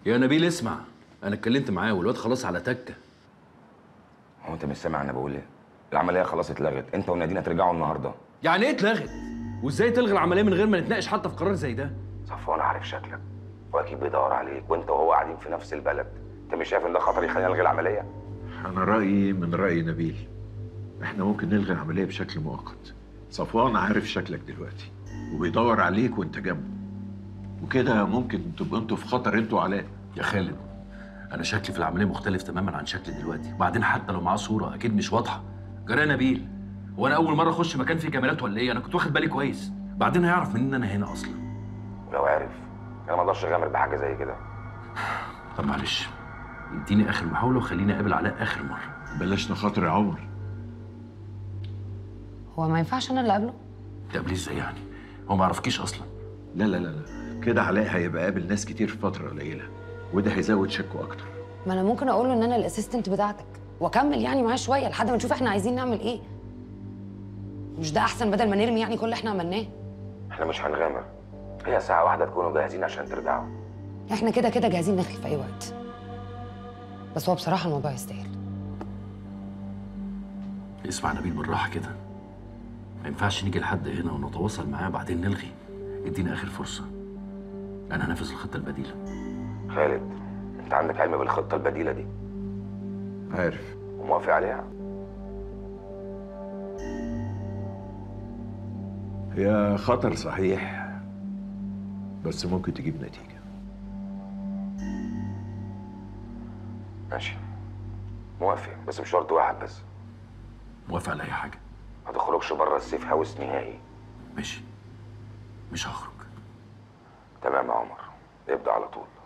يا نبيل اسمع، انا اتكلمت معاه والواد خلاص على تكه. هو انت مش سامع انا بقول ايه؟ العمليه خلاص اتلغت، انت ونادين هترجعوا النهارده. يعني ايه اتلغت؟ وازاي تلغي العمليه من غير ما نتناقش حتى في قرار زي ده؟ صفوان عارف شكلك واكيد بيدور عليك، وانت وهو قاعدين في نفس البلد. انت مش شايف ان ده خطر يخلينا نلغي العمليه؟ أنا رأيي من رأي نبيل، إحنا ممكن نلغي العملية بشكل مؤقت. صفوان عارف شكلك دلوقتي وبيدور عليك وأنت جنبه، وكده ممكن تبقوا أنتوا في خطر أنتوا عليه. يا خالد، انا شكلي في العمليه مختلف تماما عن شكلي دلوقتي، وبعدين حتى لو معاه صوره اكيد مش واضحه. جرى نبيل، هو انا اول مره اخش مكان فيه كاميرات ولا ايه؟ انا كنت واخد بالي كويس. بعدين هيعرف منين انا هنا اصلا؟ ولو عارف انا ما اقدرش اغامر بحاجه زي كده. طب معلش، اديني اخر محاوله وخليني اقابل علاء اخر مره. بلاش نخاطر يا عمر. هو ما ينفعش انا اللي اقابله؟ تقابليه ازاي يعني؟ هو ما يعرفكيش اصلا. لا لا لا لا، كده علاء هيبقى قابل ناس كتير في فترة قليلة، وده هيزود شكه أكتر. ما انا ممكن اقول له ان انا الاسيستنت بتاعتك واكمل يعني معاه شويه لحد ما نشوف احنا عايزين نعمل ايه. مش ده احسن بدل ما نرمي يعني كل اللي احنا عملناه؟ احنا مش هنغامر، هي ساعه واحده تكونوا جاهزين عشان ترجعوا. احنا كده كده جاهزين نخلي في اي وقت، بس هو بصراحه الموضوع يستاهل. اسمع نبيل بالراحه كده، ما ينفعش نيجي لحد هنا ونتواصل معاه بعدين نلغي. ادينا اخر فرصه، انا هنفذ الخطه البديله. خالد، انت عندك علم بالخطه البديله دي؟ عارف. وموافق عليها؟ هي خطر صحيح، بس ممكن تجيب نتيجة. ماشي، موافق، بس بشرط واحد بس. موافق على اي حاجه. ما تخرجش بره السيف هاوس نهائي. ماشي، مش هخرج. تمام يا عمر، ابدأ على طول.